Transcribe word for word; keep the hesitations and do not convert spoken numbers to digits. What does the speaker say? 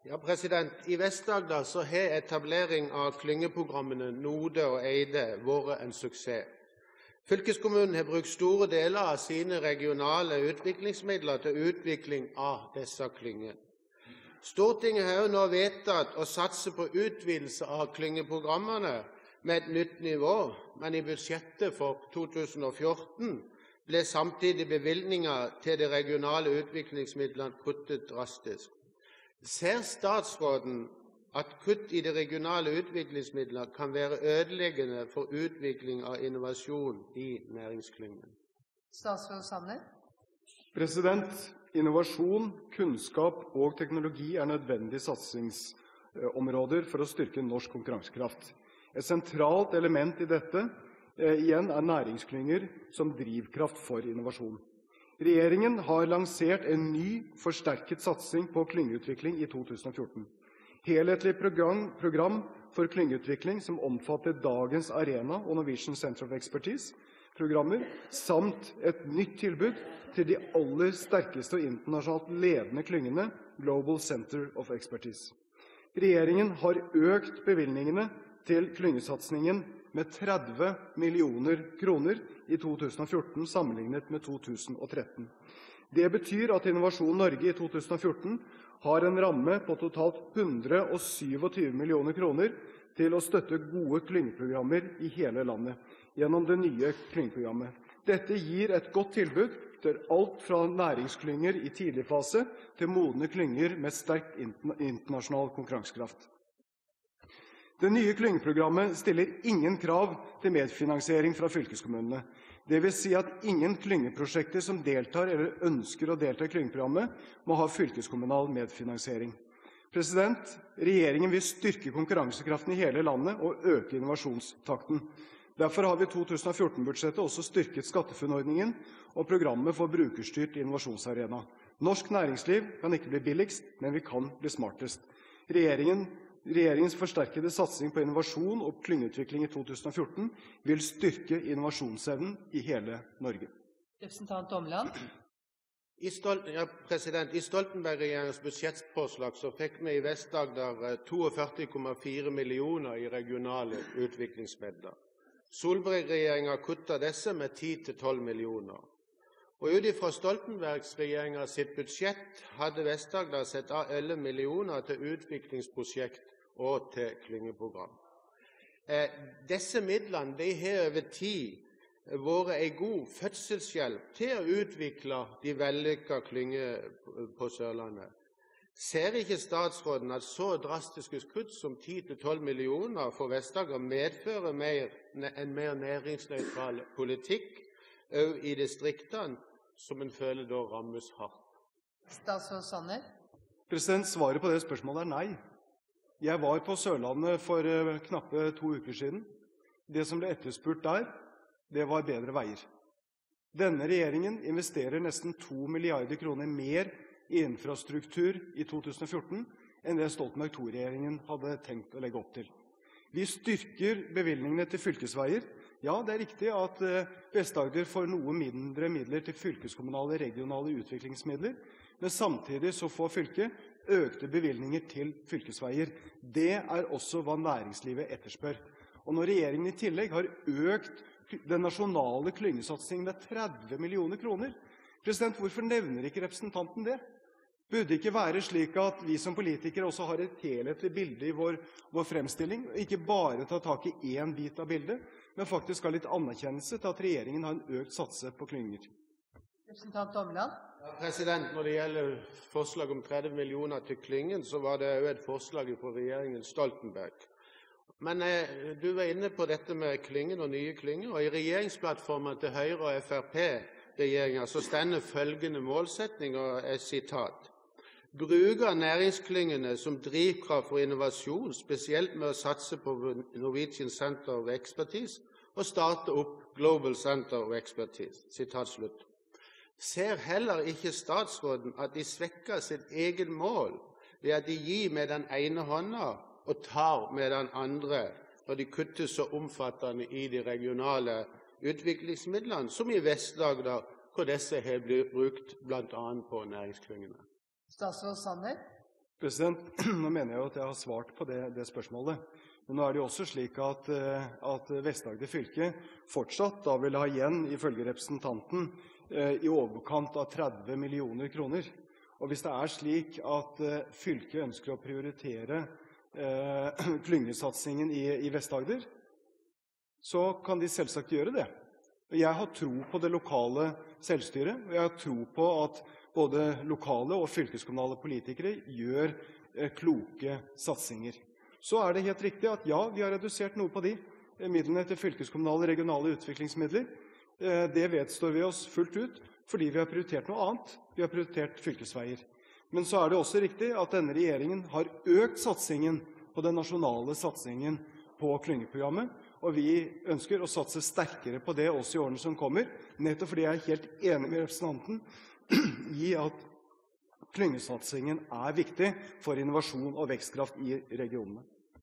Ja, president. I Vest-Agder så har etablering av klyngeprogrammene Node og Eide vært en suksess. Fylkeskommunen har brukt store deler av sine regionale utviklingsmidler til utvikling av disse klyngene. Stortinget har jo nå vedtatt å satse på utvidelse av klyngeprogrammene med et nytt nivå, men i budsjettet for to tusen og fjorten ble samtidig bevilgninger til de regionale utviklingsmidlene kuttet drastisk. Ser statsråden at kutt i de regionale utviklingsmidlene kan være ødeleggende for utvikling av innovasjon i næringsklyngen? Statsråd Sanner. President, innovasjon, kunnskap og teknologi er nødvendige satsingsområder for å styrke norsk konkurransekraft. Et sentralt element i dette eh, igjen er næringsklynger som drivkraft for innovasjon. Regjeringen har lansert en ny, forsterket satsing på klyngeutvikling i to tusen og fjorten. Helhetlig program, program for klyngeutvikling som omfatter dagens Arena og Norwegian Center of Expertise-programmer, samt et nytt tilbud til de aller sterkeste og internasjonalt ledende klyngene, Global Center of Expertise. Regjeringen har økt bevilgningene til klyngesatsingen med tretti millioner kroner i to tusen og fjorten sammenlignet med to tusen og tretten. Det betyr at Innovasjon Norge i to tusen og fjorten har en ramme på totalt hundre og syttisju millioner kroner til å støtte gode klyngeprogrammer i hele landet gjennom det nye klyngeprogrammet. Dette gir et godt tilbud til alt fra næringsklynger i tidlig fase til modne klynger med sterk internasjonal konkurransekraft. Det nye klyngeprogrammet stiller ingen krav til medfinansiering fra fylkeskommunene. Det vil si at ingen klyngeprosjekter som deltar eller ønsker å delta i klyngeprogrammet, må ha fylkeskommunal medfinansiering. President, regjeringen vil styrke konkurransekraften i hele landet og øke innovasjonstakten. Derfor har vi i to tusen og fjorten-budsjettet også styrket SkatteFUNN-ordningen og programmet for brukerstyrt innovasjonsarena. Norsk næringsliv kan ikke bli billigst, men vi kan bli smartest. Regjeringen Regjeringens forsterkede satsing på innovasjon og klyngeutvikling i to tusen og fjorten vil styrke innovasjonsevnen i hele Norge. Representant Omland. I, Stolt, ja, I Stoltenberg-regjeringens budsjettforslag så fikk vi i Vest-Agder førti to komma fire millioner i regionale utviklingsmidler. Solberg-regjeringen kuttet disse med ti til tolv millioner. Og ut fra Stoltenberg-regjeringens sitt budsjett hadde Vest-Agder sett av elleve millioner til utviklingsprosjekt og til klyngeprogram. Eh, disse midlene de har over tid vært en god fødselshjelp til å utvikle de vellykkede klynger på Sørlandet. Ser ikke statsråden at så drastiske kutt som ti til tolv millioner for Vest-Agder medfører mer, en mer næringsnøytral politikk også i distriktene, som en føler da rammes hardt? Statsråd Sanner. President, svaret på det spørsmålet er nei. Jeg var på Sørlandet for uh, knappe to uker siden. Det som ble etterspurt der, det var bedre veier. Denne regjeringen investerer nesten to milliarder kroner mer i infrastruktur i to tusen og fjorten enn det Stoltenberg to-regjeringen hadde tenkt å legge opp til. Vi styrker bevilgningene til fylkesveier. Ja, det er riktig at Vest-Agder får noe mindre midler til fylkeskommunale regionale utviklingsmidler, men samtidig så får fylket økte bevilgninger til fylkesveier. Det er også hva næringslivet etterspør. Og når regjeringen i tillegg har økt den nasjonale klyngesatsingen med tretti millioner kroner, president, hvorfor nevner ikke representanten det? Burde det ikke være slik at vi som politikere også har et helhetlig bilde i vår, vår fremstilling, og ikke bare ta tak i én bit av bildet, men faktisk ha litt anerkjennelse til at regjeringen har en økt satse på klynger? Representant Omland. Ja, president, når det gjelder forslag om tretti millioner til klyngen, så var det jo et forslag fra regjeringen Stoltenberg. Men eh, du var inne på dette med klyngen og nye klynger, og i regjeringsplattformen til Høyre og F R P-regjeringen så stender følgende målsetning, og er sitat: bruke næringsklyngene som drivkraft for innovasjon, spesielt med å satse på Norwegian Center of Expertise og starte opp Global Center of Expertise. Sitat slutt. Ser heller ikke statsråden at de svekker sitt eget mål ved at de gir med den ene hånda og tar med den andre, når de kutter så omfattende i de regionale utviklingsmidlene, som i Vest-Agder, hvor disse har blitt brukt blant annet på næringsklyngene? Statsråd Sanner. President, nå mener jeg jo at jeg har svart på det, det spørsmålet. Men nå er det jo også slik at, eh, at Vest-Agder fylke fortsatt da vil ha igjen, ifølge representanten, eh, i overkant av tretti millioner kroner. Og hvis det er slik at eh, fylket ønsker å prioritere eh, klyngesatsingen i, i Vest-Agder, så kan de selvsagt gjøre det. Jeg har tro på det lokale selvstyret, og jeg har tro på at både lokale og fylkeskommunale politikere gjør eh, kloke satsinger. Så er det helt riktig at ja, vi har redusert noe på de eh, midlene til fylkeskommunale regionale utviklingsmidler. Eh, det vedstår vi oss fullt ut, fordi vi har prioritert noe annet. Vi har prioritert fylkesveier. Men så er det også riktig at denne regjeringen har økt satsingen på den nasjonale satsingen på klyngeprogrammet, og vi ønsker å satse sterkere på det også i årene som kommer, nettopp fordi jeg er helt enig med representanten i at klyngesatsingen er viktig for innovasjon og vekstkraft i regionene.